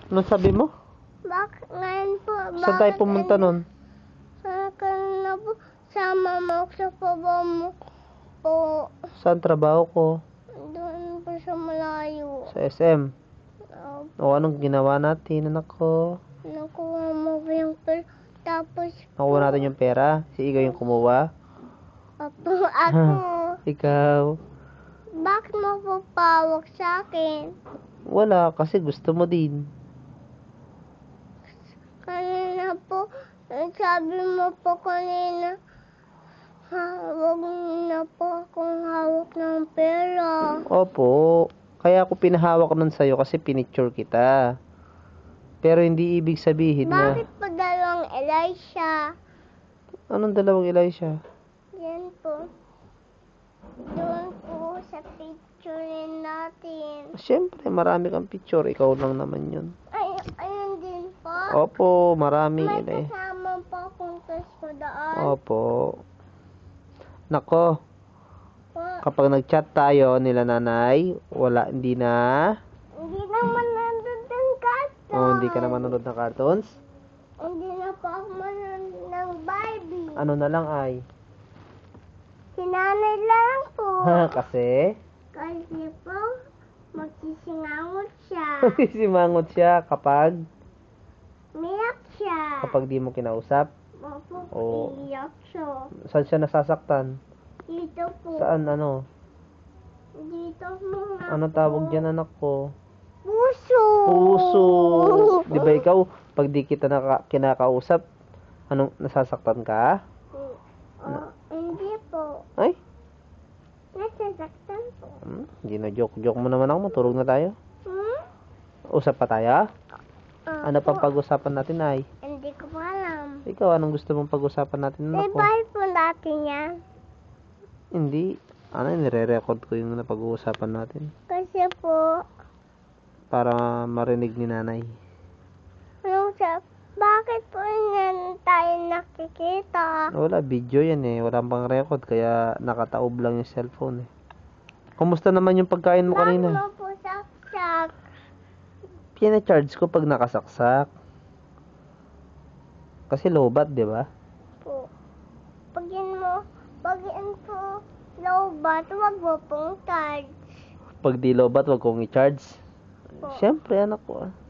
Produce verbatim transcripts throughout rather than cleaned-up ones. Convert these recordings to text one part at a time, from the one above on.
Ano sabi mo? Bakit ngayon po? Saan tayo pumunta nun? Saan na po? Sama mo sa paba mo po. Saan trabaho ko? Doon po sa malayo. Sa S M. Uh, O, anong ginawa natin, anak ko? nakuha mo po yung pera. Tapos Nakuha natin yung pera. Si ikaw yung kumuha. Apo, ako. Ikaw. Bakit mo po pawag sa akin? Wala, kasi gusto mo din. Kanina po, sabi mo po kanina, ha, wag na po akong hawak ng pera. Opo. Kaya ako pinahawak nun sa'yo kasi pinicture kita. Pero hindi ibig sabihin na... Bakit po dalawang Elisha? Anong dalawang Elisha? Yan po. Doon po sa picture natin. Siyempre, marami kang picture. Ikaw lang naman yun. Ay, ayun din po. Opo, maraming May Eli. kasama po akong ko daan. Opo. Nako, Po. kapag nag-chat tayo nila nanay, wala, hindi na. Hindi naman nandun ng cartoon. Oh, hindi ka na manonood ng cartoons. Hindi na po ako manonood ng Barbie. Ano na lang ay? Si nanay lang po. Kasi? Kasi po, magsisingangot siya. Simangot siya kapag Miyak siya. kapag di mo kinausap. Opo, Oo. iyak siya. Saan siya nasasaktan? Dito po. Saan ano? Dito muna Ano po. tawag dyan, anak ko? Puso. Puso. Di ba ikaw, pag di kita naka, kinakausap, anong nasasaktan ka? Oh, hindi po. Ay, Nasasaktan po. hmm, gino-joke-joke mo naman ako. Matulog na tayo. Hmm? Usap pa tayo? Ano Opo. pang pag-usapan natin ay? Hindi ko pa alam. Ikaw, anong gusto mong pag-usapan natin, anak ko? Bye-bye po natin yan. Hindi. Ano, nire-record ko yung napag-uusapan natin. Kasi po, Para marinig ni nanay. anong sa... Bakit po yan tayo nakikita? Wala, video yan eh. Wala pang record, kaya nakataob lang yung cellphone eh. Kumusta naman yung pagkain mo Bakit kanina? mo po saksak? Pina-charge ko pag nakasaksak. Kasi low-bat, di ba? Po. Pag yan mo, pag yan po, low bat, wag mo pong charge. Pag di low-bat, wag kong i-charge. Po. Siyempre, anak ko ah.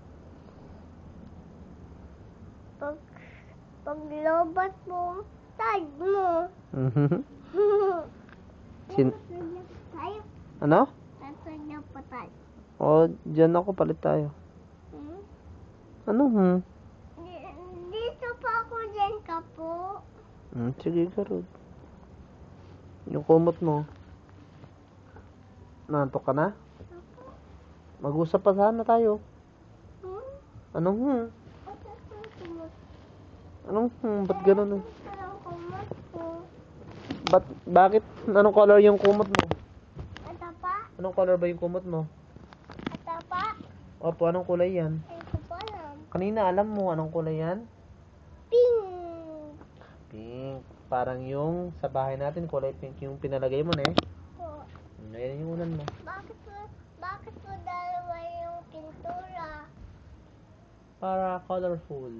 Pag, pag low bat mo, charge mo. Sin Tayo, ano? tatanya pa tayo. O, dyan ako, palit tayo. Hmm? Ano, hmm? Di- Dito pa ako dyan ka po. Hmm, sige, Karod. Yung kumot mo. Nantok ka na? Mag-usap pa sana tayo. Hmm? Anong hmm? Ito sa kumot. Anong hmm? Ba't ganun eh? Ito ang kumot ko. Ba't, bakit? Anong color yung kumot mo? Ito pa? Anong color ba yung kumot mo? Ito pa? Opo, anong kulay yan? Ay ko pa alam. Kanina alam mo anong kulay yan? Pink. Pink. Parang yung sa bahay natin, kulay pink yung pinalagay mo na eh. Po. Ayan yung unan mo. Bakit po, bakit po dalawa yung pintura? Para colorful.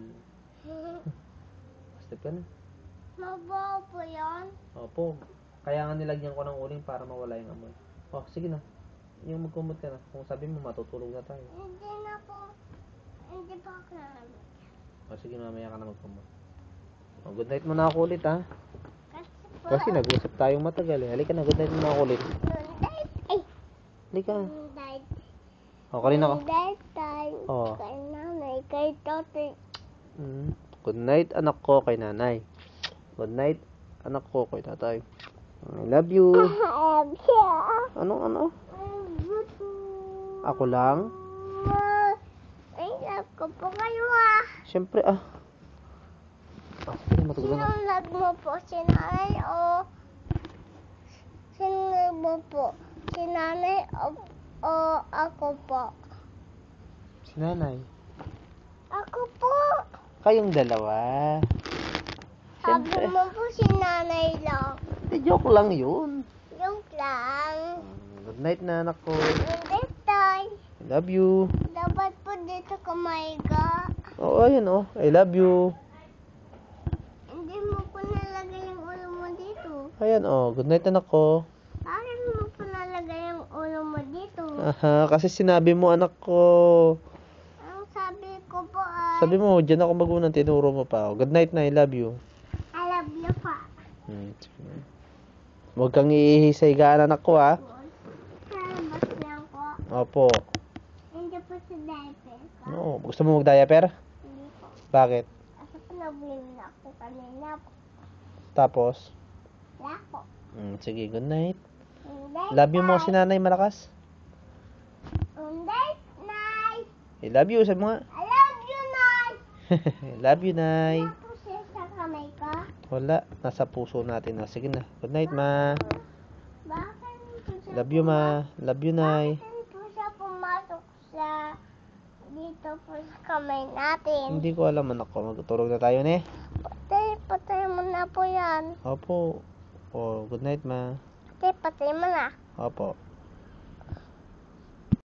Step ka na. Mabaw po yan? Opo. Kaya nga nilagyan ko ng uling para mawala yung amoy. Oh, sige na. Yung magkumot ka na. Kung sabi mo, matutulog na tayo. Hindi na po. Hindi pa ako nalamig. O, sige, mamaya ka na magkumot. Oh, good night muna ako ulit, ha? Kasi po, Kasi nag-usap tayong matagal, eh. Halika na, good night muna ako ulit. Nunday. Ay! Halika. Nunday. O, kanina ka. Nunday tayo. Oo. Kay nanay, kay tatay. Mm. Good night, anak ko, kay nanay. Good night, anak ko, kay tatay. I love you. Ahem, siya. Ano, ano? Buto. Ako lang? Ay, love ko po kayo ah. Siyempre, ah. Ah, sige, matulog na. Sinong love mo po? Si nanay o... Sino mo po? Si nanay o, o ako po? Si nanay. Ako po. Kayong dalawa. Sabi Siyempre. mo po si nanay lang. Eh, joke lang yun. Joke lang. Mm, Good night na, anak ko. Hindi tayo. I love you. Dapat po dito sa kamay ka. Oo, ayan oh. I love you. Hindi mo po nalagay yung ulo mo dito. Ayan oh. Good night anak ko. Bakit mo po nalagay yung ulo mo dito? Aha, kasi sinabi mo anak ko. Ang sabi ko po ay, Sabi mo, dyan ako magunang tinuro mo pa. Good night na, I love you. I love you pa. Hmm. Huwag kang iihi sa higaan anak ko ha. Sa labas lang po. Opo. Hindi po sa diaper ka. Oo. Gusto mo mag-diaper? Hindi po. Bakit? Kasi pinabili na ako kanina po. Tapos? Wala po. Hmm, sige, good night. Hindi, Love you mo Nay. si nanay malakas. Hindi, Nay. I love you sa mga. I love you, Nay. I love you, nay. Wala po siya sa kamay ka. Wala, nasa puso natin na. Sige na. Good night, ma. Bakit po siya Love you, ma. Love you, nay. Bakit po siya pumasok sa dito po sa kamay natin? Hindi ko alam, anak ko. Magtulog na tayo, ne? Patay, patay mo na po yan. Opo. Oh, good night, ma. Patay, patay mo na. Opo.